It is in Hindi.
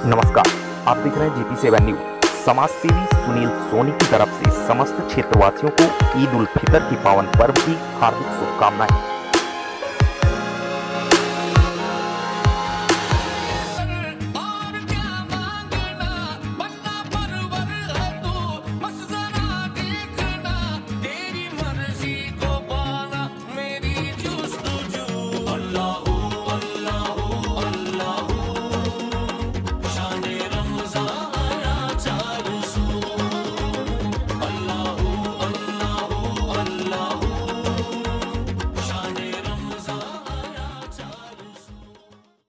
नमस्कार, आप देख रहे हैं GP7 न्यूज। समाज सेवी सुनील सोनी की तरफ से समस्त क्षेत्रवासियों को ईद उल फितर की पावन पर्व की हार्दिक शुभकामनाएं।